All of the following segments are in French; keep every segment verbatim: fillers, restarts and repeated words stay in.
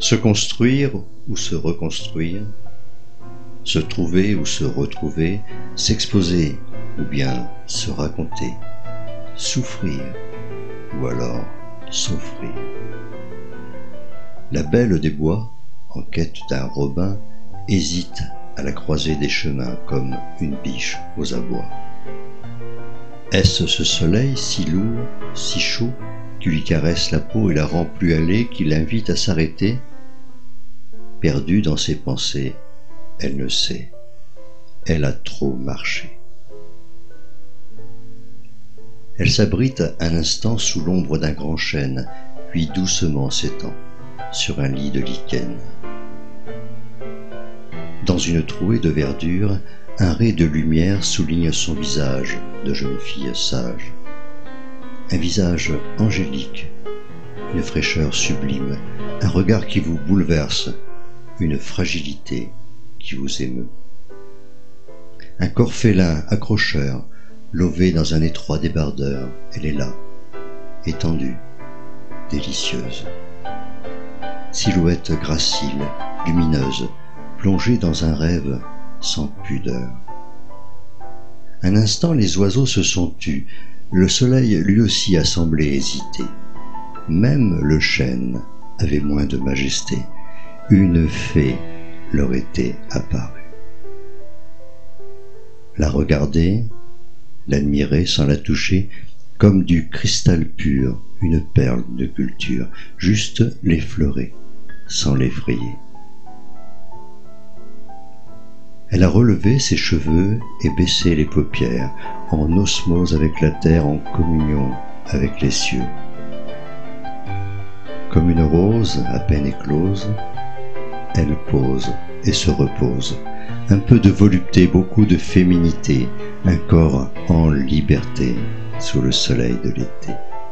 Se construire ou se reconstruire, se trouver ou se retrouver, s'exposer ou bien se raconter, souffrir ou alors s'offrir. La belle des bois, en quête d'un robin, hésite à la croisée des chemins comme une biche aux abois. Est-ce ce soleil si lourd, si chaud, qui lui caresse la peau et la rend plus hâlée, qui l'invite à s'arrêter? Perdue dans ses pensées, elle ne sait, elle a trop marché. Elle s'abrite un instant sous l'ombre d'un grand chêne, puis doucement s'étend sur un lit de lichen. Dans une trouée de verdure, un ray de lumière souligne son visage de jeune fille sage. Un visage angélique, une fraîcheur sublime, un regard qui vous bouleverse, une fragilité qui vous émeut. Un corps félin, accrocheur, lové dans un étroit débardeur, elle est là, étendue, délicieuse. Silhouette gracile, lumineuse, plongée dans un rêve sans pudeur. Un instant, les oiseaux se sont tus, le soleil lui aussi a semblé hésiter. Même le chêne avait moins de majesté, une fée leur était apparue. La regarder, l'admirer sans la toucher, comme du cristal pur, une perle de culture, juste l'effleurer, sans l'effrayer. Elle a relevé ses cheveux et baissé les paupières, en osmose avec la terre, en communion avec les cieux. Comme une rose à peine éclose, elle pose et se repose, un peu de volupté, beaucoup de féminité, un corps en liberté sous le soleil de l'été.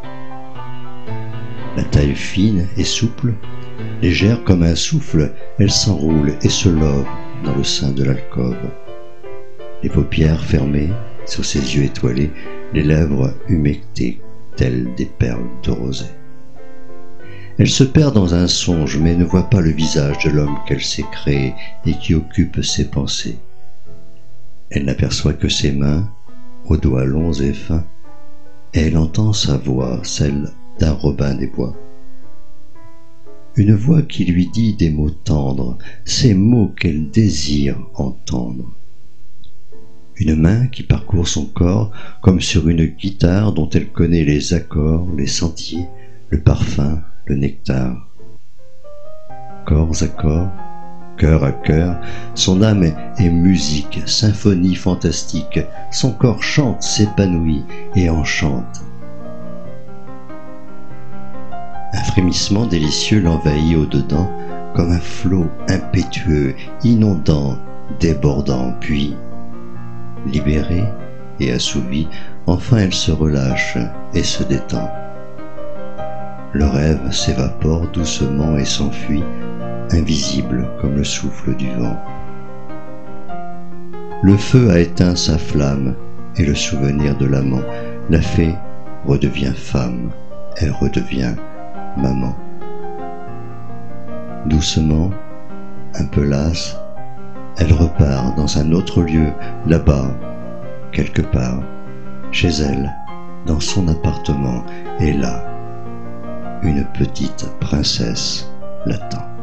La taille fine et souple, légère comme un souffle, elle s'enroule et se love dans le sein de l'alcôve. Les paupières fermées, sur ses yeux étoilés, les lèvres humectées telles des perles de rosée. Elle se perd dans un songe, mais ne voit pas le visage de l'homme qu'elle s'est créé et qui occupe ses pensées. Elle n'aperçoit que ses mains, aux doigts longs et fins, et elle entend sa voix, celle d'un robin des bois. Une voix qui lui dit des mots tendres, ces mots qu'elle désire entendre. Une main qui parcourt son corps comme sur une guitare dont elle connaît les accords, les sentiers, le parfum, le nectar. Corps à corps, cœur à cœur, son âme est musique, symphonie fantastique, son corps chante, s'épanouit et enchante. Un frémissement délicieux l'envahit au-dedans, comme un flot impétueux, inondant, débordant, puis, libérée et assouvie, enfin elle se relâche et se détend. Le rêve s'évapore doucement et s'enfuit, invisible comme le souffle du vent. Le feu a éteint sa flamme et le souvenir de l'amant. La fée redevient femme, elle redevient maman. Doucement, un peu lasse, elle repart dans un autre lieu, là-bas, quelque part, chez elle, dans son appartement, et là, une petite princesse l'attend.